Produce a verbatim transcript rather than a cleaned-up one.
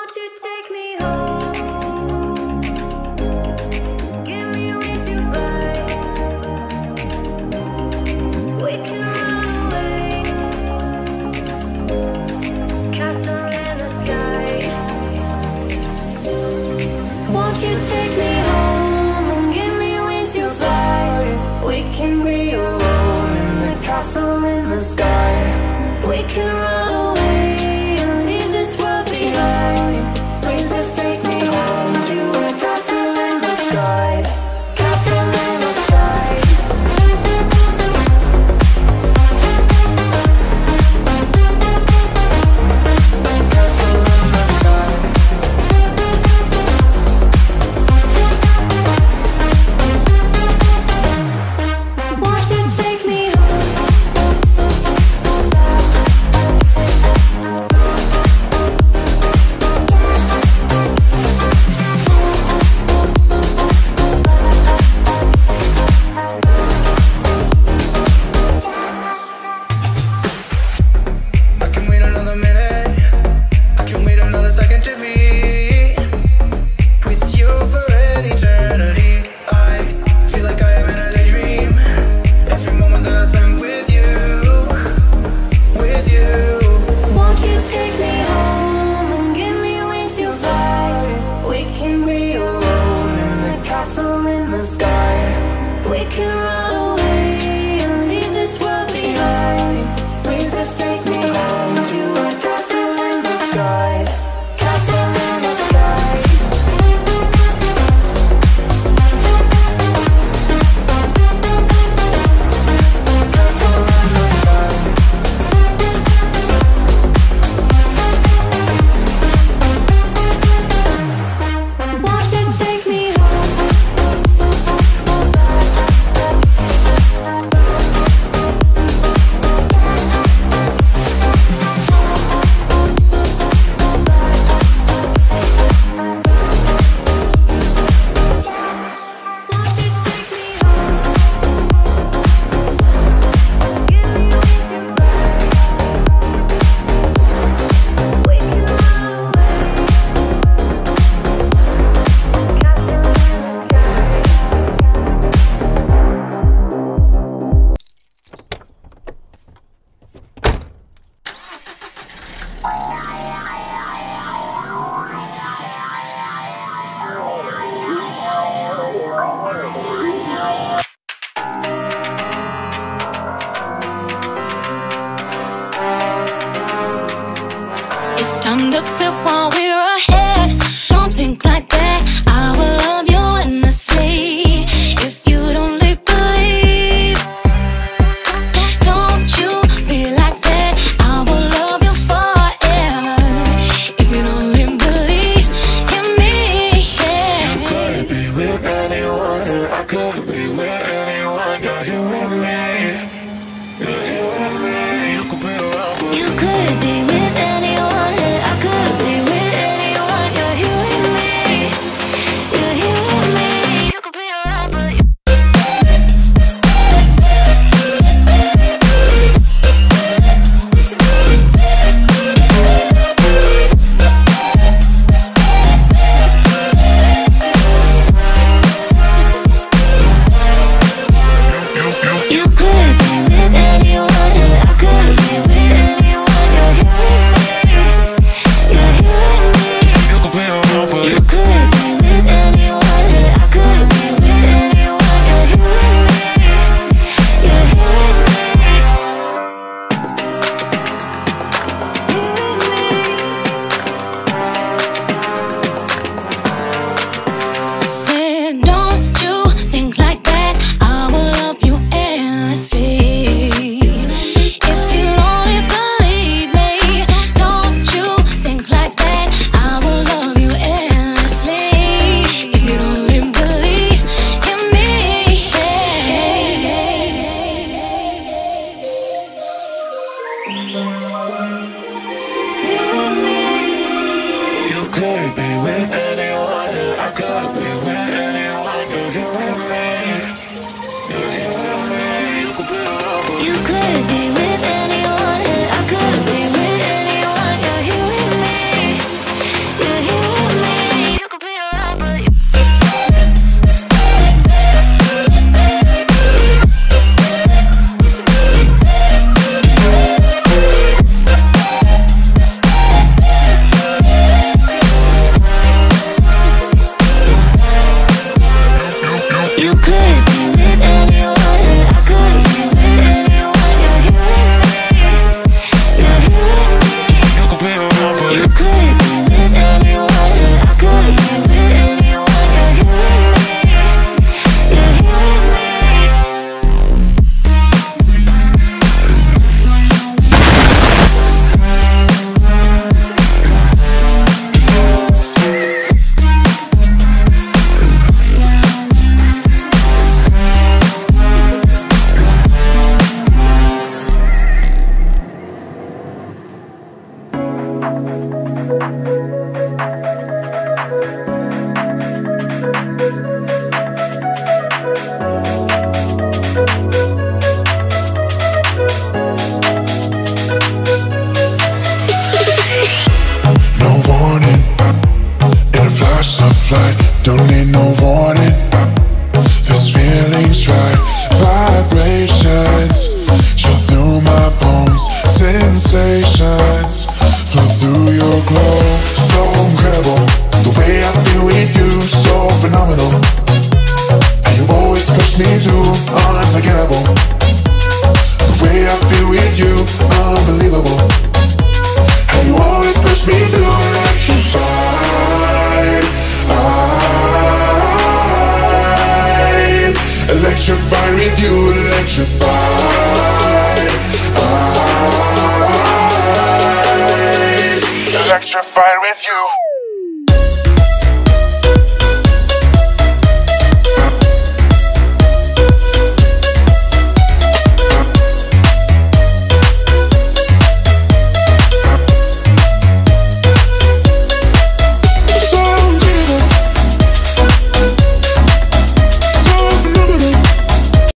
Won't you take me home? Give me with your vibe. We can run away. Castle in the sky. Won't you take me home and give me with your vibe? We can be alone in the castle in the sky. We can run away and leave this world behind. Please just take me home to a castle in the sky. Castle in the sky. Castle in the sky. Won't you take me home? I can wait another minute. I can wait another second to be with you for an eternity. I feel like I am in a daydream. Every moment that I spend with you, with you. Won't you take me home and give me with your vibe? We can be alone in the castle in the sky. We can run away and leave this world behind. Please just take me home to a castle in the sky. Castle in the sky. Castle in the sky. Won't you take me home? Won't you take me home? Give me with your vibe. We can run away. Castle in the It's time to quit while we're ahead. Don't think like that. I will love you endlessly. If you don't really believe, don't you be like that. I will love you forever. If you don't really believe in me, yeah. You could be with anyone, I could be with anyone. You're here with me, you're here with me. You could be around, but You could be with anyone, I could be with anyone. You're here with me, you're here with me. You could be around, but you You could be with anyone, I could be with anyone. You're here with me, you're here with me. you could be around, but You could be with anyone, I could be with anyone. You're here with me, you're here with me. Said, don't you think like that. I will love you endlessly. If you only believe me, don't you think like that. I will love you endlessly. If you don't really believe in me, you could be with